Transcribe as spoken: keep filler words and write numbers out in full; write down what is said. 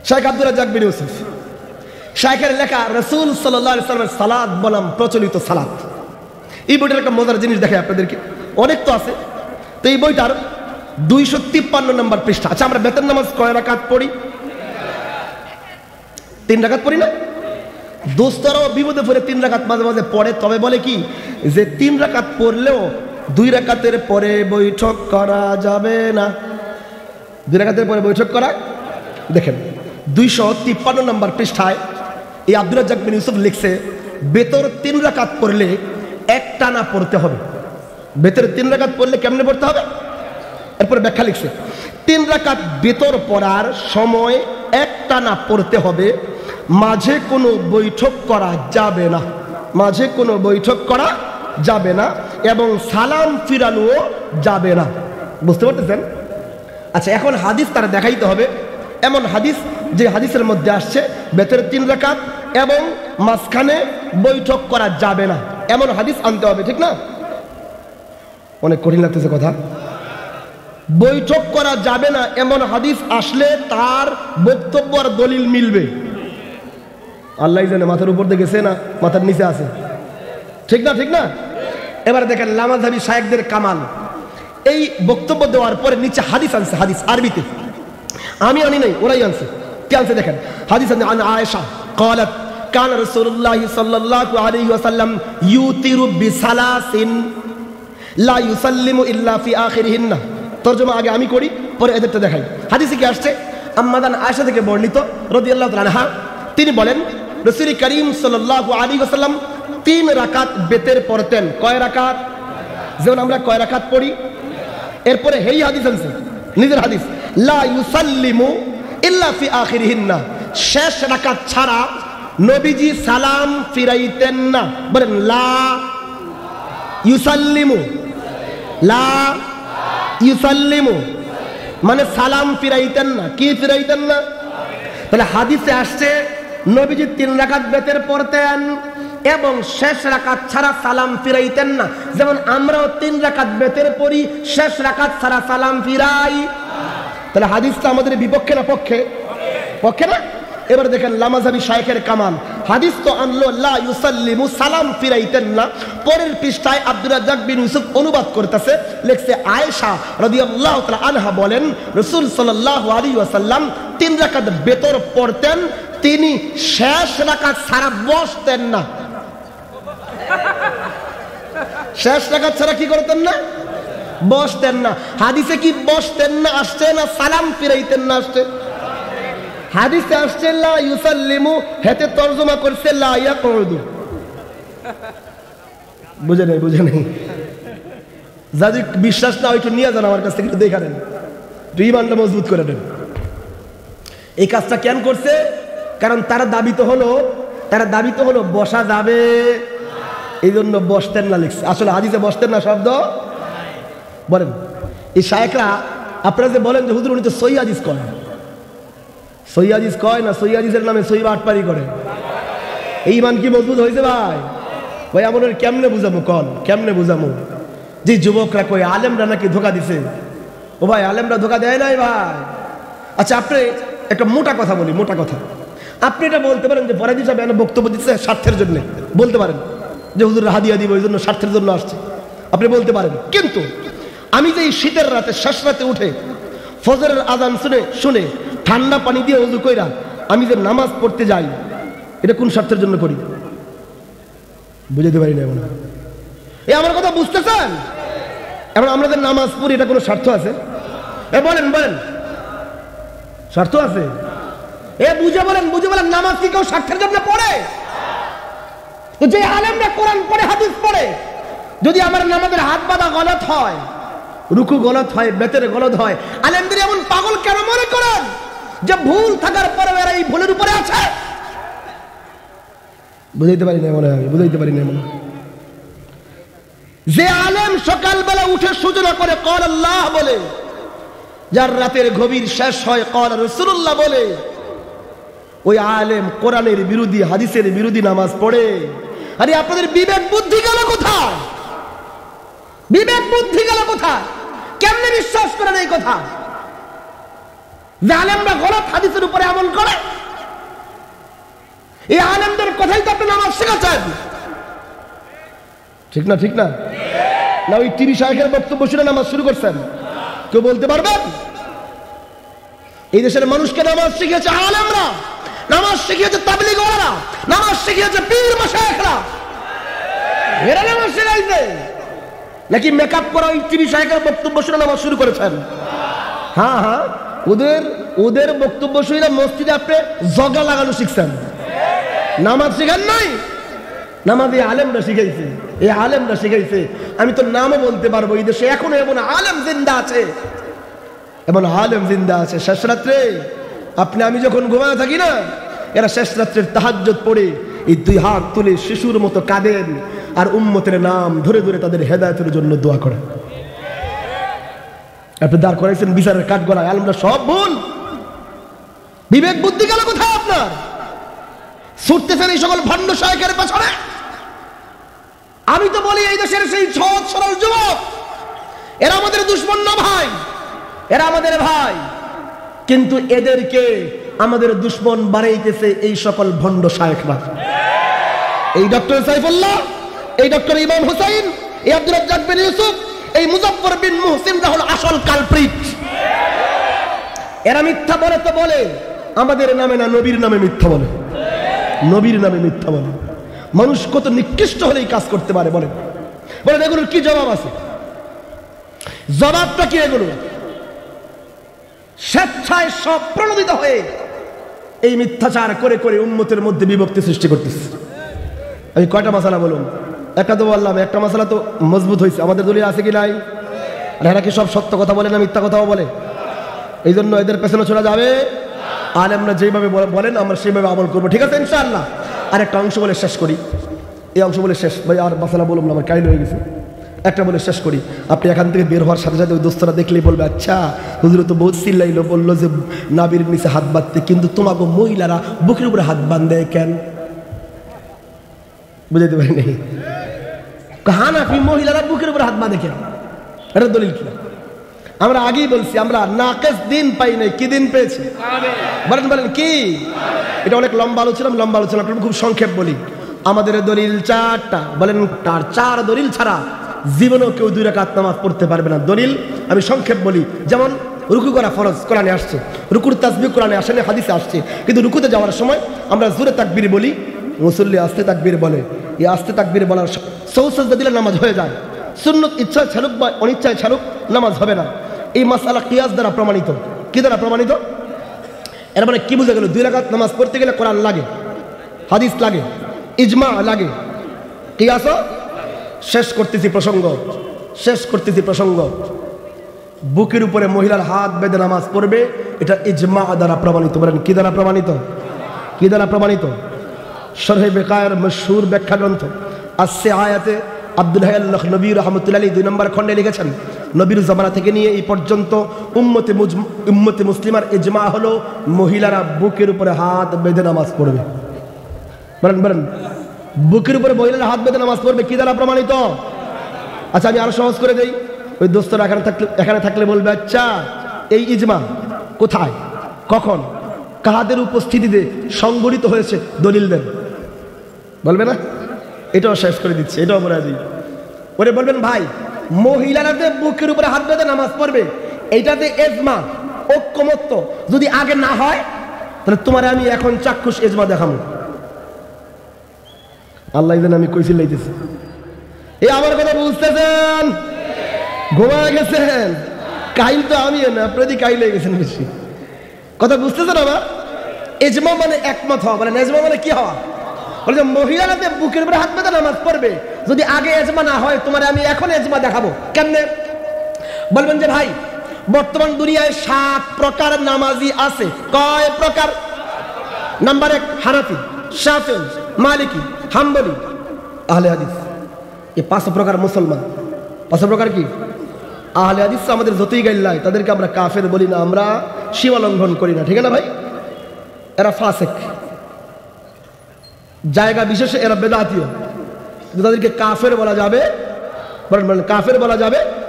শাইখ আব্দুর রাজ্জাক বিন ইউসুফ শাইখের লেখা রাসূল সাল্লাল্লাহু আলাইহি ওয়াসাল্লামের সালাত বনাম প্রচলিত সালাত। এই বইটার একটা মজার জিনিস দেখাই আপনাদেরকে, অনেক তো আছে। তো এই বইটার দুইশো তিপ্পান্ন নম্বর পৃষ্ঠা। আচ্ছা, আমরা বেতন নামাজ কয় রাকাত পড়ি? তিন রাকাত পড়ি না? দোস্তরাও বিপদে পড়ে তিন রাকাত মাঝে মাঝে পড়ে, তবে বলে কি যে তিন রাকাত পড়লেও দুই রাকাতের পরে বৈঠক করা যাবে না। দুই রাকাতের পরে বৈঠক করা, দেখেন দুইশো তিপ্পান্ন নম্বর পৃষ্ঠায় এই আব্দুর রাজ্জাক বিন ইউসুফ লিখছে, বেতর তিন রাকাত পড়লে এক টানা পড়তে হবে। বেতর তিন রাকাত পড়লে কেমনে পড়তে হবে? এরপরে ব্যাখ্যা লিখছে, তিন রাকাত বেতর পড়ার সময় এক টানা পড়তে হবে, মাঝে কোনো বৈঠক করা যাবে না, মাঝে কোনো বৈঠক করা যাবে না এবং সালাম ফিরানোও যাবে না। বুঝতে পারতেছেন? আচ্ছা, এখন হাদিস তারা দেখাইতে হবে, এমন হাদিস যে হাদিসের মধ্যে আসছে বেতরের তিন রাকাত এবং মাঝখানে বৈঠক করা যাবে না, এমন হাদিস আনতে হবে, ঠিক না? অনেক কঠিন লাগতেছে কথা। বৈঠক করা যাবে না এমন হাদিস আসলে তার বক্তব্য আর দলিল মিলবে। আল্লাহ জানে মাথার উপর দিয়ে গেছে না মাথার নিচে আছে, ঠিক না? ঠিক না? এবার দেখেন লামাযহাবী শায়েখদের কামাল, এই বক্তব্য দেওয়ার পরে নিচে হাদিস আনছে, হাদিস আরবিতে, আমি আনি নাই, ওরাই আনছে। কি আনছে দেখেন, হাদিস আনছে আন আয়েশা قالت كان رسول الله صلى الله عليه وسلم يوتر بثلاث لا يسلم الا في اخرهن। তরজমা আগে আমি করি, পরে এদেরটা দেখাই। হাদিসে কি আসছে? আম্মাদান আয়েশা থেকে বর্ণিত রাদিয়াল্লাহু তাআলা আনহা, তিনি বলেন রাসূল করিম সাল্লাল্লাহু আলাইহি ওয়াসাল্লাম তিন রাকাত বেতের পড়তেন। কয় রাকাত? যেমন আমরা কয় রাকাত পড়ি। এরপরে হেই হাদিস আনছে, নিজের হাদিস, লা ইউসাল্লিমু ইল্লা ফি আখিরিহিন্না, শেষ রাকাত ছাড়া নবীজি সালাম ফিরাইতেন না। বলেন লা ইউসাল্লিমু, লা ইউসাল্লিমু মানে সালাম ফিরাইতেন না। কি ফিরাইতেন না? তাহলে হাদিসে আসছে নবীজি তিন রাকাত বেতের পড়তেন এবং শেষ রাকাত ছাড়া সালাম ফিরাইতেন না। যেমন আমরাও তিন রাকাত বেতের পড়ি, শেষ রাকাত ছাড়া সালাম ফিরাই। তাহলে হাদিসটা আমাদের বিপক্ষে না পক্ষে? পক্ষে না? এবার দেখেন লামাযহাবী শায়েখের কামাল, হাদিস তো আনলো লা ইউসাল্লিমু, সালাম ফিরাইতেন না। পরের পৃষ্ঠায় আব্দুর রাজ্জাক বিন ইউসুফ অনুবাদ করতেছে, লিখছে আয়েশা রাদিয়াল্লাহু তাআলা আনহা বলেন রাসূল সাল্লাল্লাহু আলাইহি ওয়াসাল্লাম তিন রাকাত বেতর পড়তেন, তিনি শেষ রাকাত ছাড়া বসতেন না। শেষ রাকাত ছাড়া কি করতেন না? বসতেন না। হাদিসে কি বসতেন না আসছে না সালাম ফিরাইতেন না আসছে? হাদিসে আসছে লা ইউসাল্লিমু, হেতে তরজমা করছে লা ইয়াকুদু। বুঝে নাই? বুঝে নাই? যাদের বিশ্বাস না একটু নিয়ে যান আমার কাছ থেকে, একটু দেখে নেন, একটু ঈমানটা মজবুত করে নেন। এই কাজটা কেন করছে? কারণ তারা দাবি তো হলো, তারা দাবি তো হলো বসা যাবে, এই জন্য বসতেন না লিখছে। আসলে হাদিসে বসতেন না শব্দ বলেন। এই শায়েখরা আপনারা যে বলেন যে হুজুর উনি তো সহিহ হাদিস কয়, সহিহ হাদিস কয় না, সহিহ হাদিসের নামে সহিহ আটপারি করে। এই ঈমান কি মজবুত হয়েছে ভাই? ভাই আমরা কেমনে বুঝাবো? কন কেমনে বুঝাবো? যে যুবকরা কই আলেমরা নাকি ধোকা দিছে। ও ভাই, আলেমরা ধোকা দেয় নাই ভাই। আচ্ছা, আপনি একটা মোটা কথা বলি, মোটা কথা, আপনি এটা বলতে পারেন যে ফরাজি সাহেব এনে বক্তব্য দিচ্ছে স্বার্থের জন্য, বলতে পারেন যে হুজুর হাদিয়া দিব ওই জন্য, স্বার্থের জন্য আসছে, আপনি বলতে পারেন। কিন্তু আমি যে এই শীতের রাতে শেষ রাতে উঠে ফজরের আজান শুনে শুনে ঠান্ডা পানি দিয়ে ওযু কইরা আমি যে নামাজ পড়তে যাই, এটা কোন স্বার্থের জন্য করি? বুঝাতে পারি না। মনে এই আমার কথা বুঝতেছেন? এখন আমরা যে নামাজ পড়ি, এটা কোনো স্বার্থ আছে? এ বলেন বলেন, স্বার্থ আছে? এ বুঝে বলেন, বুঝে বলেন, নামাজ কি কেউ স্বার্থের জন্য পড়ে? তো যে আলেমরা কোরআন পড়ে হাদিস পড়ে, যদি আমার নামাজের হাত বাঁধা গলত হয়, রুকু গলত হয়, বেতের গলত হয়, আলেমদের এমন পাগল কেন মনে করেন যে ভুল থাকার পরে এরা এই ভুলের উপরে আছে? বুঝাইতে পারি না মনে হয়, বুঝাইতে পারি না মনে হয়। যে আলেম সকালবেলা উঠে সূচনা করে ক্বাল আল্লাহ বলে, যার রাতের গভীর শেষ হয় ক্বাল রাসূলুল্লাহ বলে, ওই আলেম কোরআনের বিরোধী, হাদিসের বিরোধী নামাজ পড়ে। আরে আপনাদের বিবেক বুদ্ধি গেল কোথায়? বিবেক বুদ্ধি গেল কোথায়? কেমনে বিশ্বাস করেন এই কথা? যে আলেমরা গলত হাদিসের উপরে আমল করে, এই আলেমদের কথাই তো আপনি নামাজ শেখাচ্ছেন, ঠিক না? ঠিক না? না ওই তিরিশ শায়েখের বক্তব্য শুনে নামাজ শুরু করছেন? কেউ বলতে পারবেন? এই দেশের মানুষকে নামাজ শিখিয়েছে আলেমরা, নামাজ শিখিয়েছে তাবলীগওয়ালারা, নামাজ শিখিয়েছে পীর মাশায়েখরা, এরা নামাজ শিখাইছে। নাকি মেকআপ করা ওই তিরিশ শায়েখের বক্তব্য শুনে নামাজ শুরু করেছেন? হ্যাঁ হ্যাঁ, ওদের ওদের বক্তব্য শুনে মসজিদে আপনি জগা লাগানো শিখছেন, নামাজ শিখান নাই। নামাজ এই আলেমরা শিখাইছে, এই আলেমরা শিখাইছে। আমি তো নামও বলতে পারবো, এই দেশে এখনো এমন আলেম জিন্দা আছে, এমন আলেম জিন্দা আছে। শেষ রাত্রে আপনি আমি যখন ঘুমায় থাকি না, এরা শেষ রাত্রের তাহাজ্জুদ পড়ে এই দুই হাত তুলে শিশুর মতো কাঁদেন আর উম্মতের নাম ধরে ধরে তাদের হেদায়েতের জন্য দোয়া করে। আপনি দাঁড় করাইছেন বিচারের কাঠগড়ায়, আলেমরা সব ভুল। বিবেক বুদ্ধি গেল কোথায় আপনার? ছুটতেছেন এই সকল ভণ্ড শায়েখের পেছনে। আমি তো বলি এই দেশের সেই সহজ সরল যুবক, এরা আমাদের দুশমন না ভাই, এরা আমাদের ভাই, কিন্তু এদেরকে আমাদের দুশমন বানাইতেছে এই সকল ভণ্ড শায়েখরা। এই ডক্টর সাইফুল্লাহ, এই ডক্টর ইমাম হুসাইন, এই আব্দুর রাজ্জাক বিন ইউসুফ, এই মুজাফফর বিন মুহসিন হল আসল কালপ্রিট। এরা মিথ্যা বলে তো বলে আমাদের নামে না, নবীর নামে মিথ্যা বলে, নবীর নামে মিথ্যা বলে। মানুষ কত নিকৃষ্ট হলেই কাজ করতে পারে বলেন? বলেন এগুলোর কি জবাব আছে? জবাবটা কি? এগুলো স্বেচ্ছায় সব প্রণোদিত হয়ে এই মিথ্যাচার করে করে উম্মতের মধ্যে বিভক্তি সৃষ্টি করতেছে। আমি কয়টা মাসালা বলুন? একটা তো বললাম, একটা মাসালা তো মজবুত হয়েছে। আমাদের দলীয় আছে কি নাই? আর এরা কি সব সত্য কথা বলে না মিথ্যা কথাও বলে? এই জন্য এদের পেছনে চলে যাবে। আলেমরা যেভাবে বলেন আমরা সেইভাবে আমল করবো, ঠিক আছে ইনশাআল্লাহ। আর একটা অংশ বলে শেষ করি, এই অংশ বলে শেষ ভাই, আর মাসালা বলুন না, আমার কাহিল হয়ে গেছে। একটা বলে শেষ করি। আপনি এখান থেকে বের হওয়ার সাথে সাথে ওই দোস্তরা দেখলেই বলবে, আচ্ছা হুজুর তো বহুত চিল্লাইলো, বললো যে নাবির নিচে হাত বাঁধতে, কিন্তু তোমাকে মহিলারা বুকের উপরে হাত বাঁধে কেন? বুঝাইতে পারিনি? হানাফি মহিলারা বুকের উপরে হাত বাঁধে কেন? এটা দলিল কিনা? আমরা আগেই বলছি, আমরা নাকেস দিন পাই নাই, কি দিন পেয়েছি? বলেন বলেন কি? এটা অনেক লম্বা আলোচনা, লম্বা আলোচনা আপনার খুব সংক্ষেপ বলি। আমাদের দলিল চারটা, বলেন তার চার দলিল ছাড়া জীবনেও কেউ দুই রাকাত নামাজ পড়তে পারবে না। দলিল আমি সংক্ষেপ বলি। যেমন রুকু করা ফরজ, কোরআনে আসছে। রুকুর তাসবিহ কোরআনে আসে না, হাদিসে আসছে। কিন্তু রুকুতে যাওয়ার সময় আমরা জোরে তাকবীর বলি, মুসল্লি আস্তে তাকবীর বলে। এই আস্তে তাকবীর বলার সৌসাজদা দিলে নামাজ হয়ে যায়। সুন্নত ইচ্ছা ছাড়ুক বা অনিচ্ছায় ছাড়ুক নামাজ হবে না। এই মাসআলা কিয়াস দ্বারা প্রমাণিত। কি দ্বারা প্রমাণিত? এর মানে কি বুঝা গেল? দুই রাকাত নামাজ পড়তে গেলে কোরআন লাগে, হাদিস লাগে, ইজমা লাগে, কিয়াস। শেষ করতেছি প্রসঙ্গ, শেষ করতেছি প্রসঙ্গ। বুকের উপরে মহিলার হাত বেঁধে নামাজ পড়বে, এটা ইজমা দ্বারা প্রমাণিত। বলেন কি দ্বারা প্রমাণিত? কি দ্বারা প্রমাণিত? শরহে বেকায়ের মশহুর ব্যাখ্যা গ্রন্থ আসছে আয়াতে আব্দুল হাই আল্লাহ নবী রহমতুল্লাহ আলাইহি দুই নম্বর খণ্ডে লিখেছেন, নবীর জামানা থেকে নিয়ে এই পর্যন্ত উম্মতে উম্মতে মুসলিমার ইজমা হলো মহিলারা বুকের উপরে হাত বেঁধে নামাজ পড়বে। বলেন বলেন, বুকের উপরে মহিলারা হাত বেঁধে নামাজ পড়বে, কি দ্বারা প্রমাণিত? আচ্ছা আমি আরো সহজ করে দেই। ওই দোস্তরা এখানে থাকলে এখানে থাকলে বলবে, আচ্ছা এই ইজমা কোথায়, কখন, কাদের উপস্থিতিতে সংগঠিত হয়েছে? দলিল দেন। বলবে না? এটাও শেষ করে দিচ্ছে, এটাও বলে দিই। ওরে বলবেন ভাই, মহিলারা যে বুকের উপরে হাত বেঁধে নামাজ পড়বে, এইটাতে ইজমা ঐক্যমত্য যদি আগে না হয়, তাহলে তোমার আমি এখন চাক্ষুষ ইজমা দেখাবো। আল্লাহ যেন আমি কইছিল লাইতেছি। এই আমার কথা বুঝতেছেন? ঘুমায় গেছেন? কাইল তো আমি না, প্রতি কাইল হয়ে গেছেন বেশি। কথা বুঝতেছেন আমার? ইজমা মানে একমত হওয়া। মানে ইজমা মানে কি হওয়া? বলে যে মহিলারা বুকের উপরে হাত বেঁধে নামাজ পড়বে, যদি আগে ইজমা না হয়, তোমার আমি এখন ইজমা দেখাবো। কেমনে? বলবেন যে ভাই বর্তমান দুনিয়ায় সাত প্রকার নামাজি আছে। কয় প্রকার? নাম্বার এক হানাফি, শাফিঈ, মালিকি, হাম্বলি, আহলে হাদিস। এই পাঁচ প্রকার মুসলমান। পাঁচ প্রকার কি? আহলে হাদিস আমাদের যতই গাইল্লাই, তাদেরকে আমরা কাফের বলি না, আমরা সীমা লঙ্ঘন করি না, ঠিক না ভাই? এরা ফাসেক, জায়গা বিশেষে এরা বেদাতীয়, তাদেরকে কাফের বলা যাবে। বলেন কাফের বলা যাবে